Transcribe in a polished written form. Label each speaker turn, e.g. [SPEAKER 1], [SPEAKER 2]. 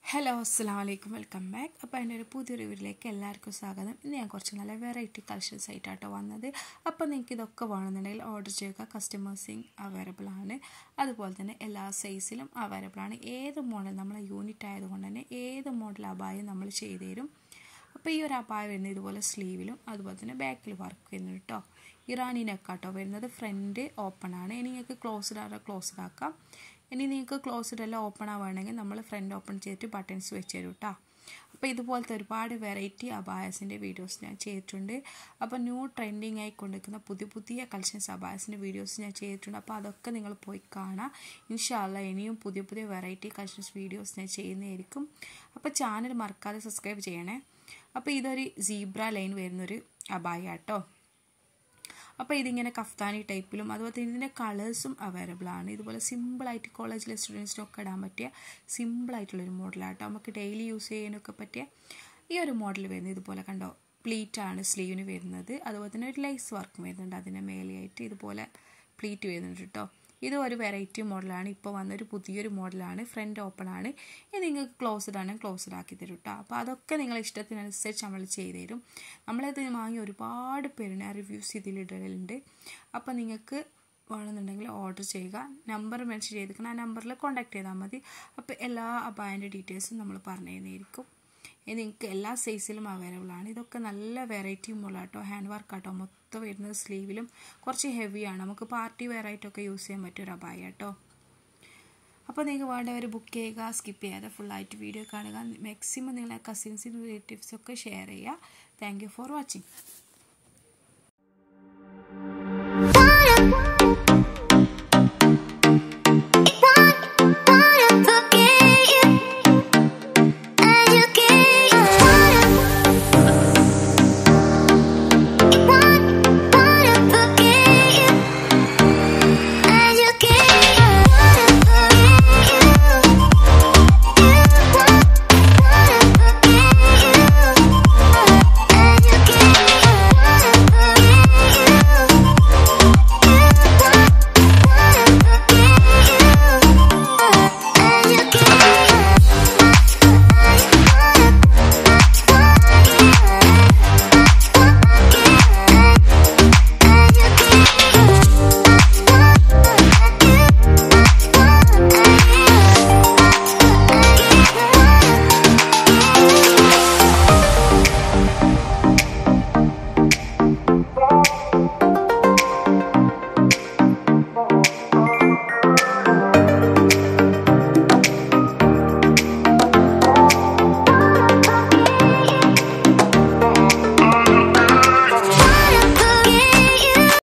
[SPEAKER 1] Hello അസ്സലാമലൈക്കും welcome back. അപ്പോൾ എൻ്റെ ഒരു പുതിയ റിവ്യൂവിലേക്ക് എല്ലാവർക്കും സ്വാഗതം. ഇന്ന് ഞാൻ കുറച്ച് നല്ല വെറൈറ്റി കളക്ഷൻസ് ആയിട്ടാട്ടോ വന്നത്. അപ്പോൾ നിങ്ങൾക്ക് ഇതൊക്കെ വേണമെന്നുണ്ടെങ്കിൽ ഓർഡർ ചെയ്യുക. കസ്റ്റമേഴ്സിങ് അവൈലബിൾ ആണ്, അതുപോലെ തന്നെ എല്ലാ സൈസിലും അവൈലബിൾ ആണ്. ഏത് മോഡൽ നമ്മളെ യൂണിറ്റ് ആയതുകൊണ്ട് തന്നെ ഏത് മോഡൽ അബായും നമ്മൾ ചെയ്തു തരും. അപ്പോൾ ഈ ഒരു അബായ വരുന്നത് ഇതുപോലെ സ്ലീവിലും അതുപോലെ തന്നെ ബാക്കിൽ വർക്ക് വരുന്നത് കേട്ടോ. ഇറാനി നെക്കാട്ടോ വരുന്നത്. ഫ്രണ്ട് ഓപ്പൺ ആണ്. ഇനി നിങ്ങൾക്ക് ക്ലോസ്ഡ് ആക്കാം. ഇനി നിങ്ങൾക്ക് ക്ലോസ്ഡ് അല്ല ഓപ്പൺ ആവുകയാണെങ്കിൽ നമ്മൾ ഫ്രണ്ട് ഓപ്പൺ ചെയ്തിട്ട് ബട്ടൺസ് വെച്ച് തരും കേട്ടോ. അപ്പോൾ ഇതുപോലത്തെ ഒരുപാട് വെറൈറ്റി അബായസിൻ്റെ വീഡിയോസ് ഞാൻ ചെയ്തിട്ടുണ്ട്. അപ്പോൾ ന്യൂ ട്രെൻഡിങ് ആയി കൊണ്ടിരിക്കുന്ന പുതിയ കളക്ഷൻസ് അബായസിൻ്റെ വീഡിയോസ് ഞാൻ ചെയ്തിട്ടുണ്ട്. അപ്പോൾ അതൊക്കെ നിങ്ങൾ പോയി കാണാം. ഇൻഷാ അല്ലാഹ് ഇനിയും പുതിയ വെറൈറ്റി കളക്ഷൻസ് വീഡിയോസ് ഞാൻ ചെയ്യുന്നതായിരിക്കും. അപ്പോൾ ചാനൽ മറക്കാതെ സബ്സ്ക്രൈബ് ചെയ്യണേ. അപ്പോൾ ഇതൊരു സീബ്ര ലൈൻ വരുന്നൊരു അബായ കേട്ടോ. അപ്പോൾ ഇതിങ്ങനെ കഫ്താനി ടൈപ്പിലും അതുപോലെ തന്നെ ഇതിൻ്റെ കളേഴ്സും അവൈലബിൾ ആണ്. ഇതുപോലെ സിമ്പിളായിട്ട് കോളേജിലെ സ്റ്റുഡൻസിനൊക്കെ ഇടാൻ പറ്റിയ സിമ്പിളായിട്ടുള്ളൊരു മോഡലാട്ടോ. നമുക്ക് ഡെയിലി യൂസ് ചെയ്യാനൊക്കെ പറ്റിയ ഈ ഒരു മോഡൽ വരുന്നത് ഇതുപോലെ കണ്ടോ. പ്ലീറ്റാണ് സ്ലീവിന് വരുന്നത്. അതുപോലെ തന്നെ ഒരു ലൈസ് വർക്കും വരുന്നുണ്ട്. അതിൻ്റെ മേലെയായിട്ട് ഇതുപോലെ പ്ലീറ്റ് വരുന്നുണ്ട് കേട്ടോ. ഇത് ഒരു വെറൈറ്റി മോഡലാണ്. ഇപ്പോൾ വന്നൊരു പുതിയൊരു മോഡലാണ്. ഫ്രണ്ട് ഓപ്പൺ ആണ്. ഇത് നിങ്ങൾക്ക് ക്ലോസ്ഡ് ആണെങ്കിൽ ക്ലോസ്ഡ് ആക്കി തരും കേട്ടോ. അപ്പോൾ അതൊക്കെ നിങ്ങളുടെ ഇഷ്ടത്തിനനുസരിച്ച് നമ്മൾ ചെയ്തു തരും. നമ്മളത് വാങ്ങി ഒരുപാട് പേരുടെ റിവ്യൂസ് ഇതിലിടലുണ്ട്. അപ്പോൾ നിങ്ങൾക്ക് വേണമെന്നുണ്ടെങ്കിൽ ഓർഡർ ചെയ്യുക. നമ്പർ മെൻഷൻ ചെയ്തിരിക്കണം. ആ നമ്പറിൽ കോൺടാക്ട് ചെയ്താൽ മതി. അപ്പോൾ എല്ലാ അബായൻ്റെ ഡീറ്റെയിൽസും നമ്മൾ പറഞ്ഞു തരുന്നതായിരിക്കും. ഇത് നിങ്ങൾക്ക് എല്ലാ സൈസിലും അവൈലബിൾ ആണ്. ഇതൊക്കെ നല്ല വെറൈറ്റി മോഡലാട്ടോ. ഹാൻഡ് വർക്ക് ആട്ടോ. മൊത്തം വരുന്നത് സ്ലീവിലും കുറച്ച് ഹെവിയാണ്. നമുക്ക് പാർട്ടി വെയർ ആയിട്ടൊക്കെ യൂസ് ചെയ്യാൻ പറ്റിയൊരു അബായ കേട്ടോ. അപ്പോൾ നിങ്ങൾക്ക് വേണ്ടവർ ബുക്ക് ചെയ്യുക. സ്കിപ്പ് ചെയ്യാതെ ഫുള്ളായിട്ട് വീഡിയോ കാണുക. മാക്സിമം നിങ്ങളെ കസിൻസിനും റിലേറ്റീവ്സൊക്കെ ഷെയർ ചെയ്യുക. Thank you for watching.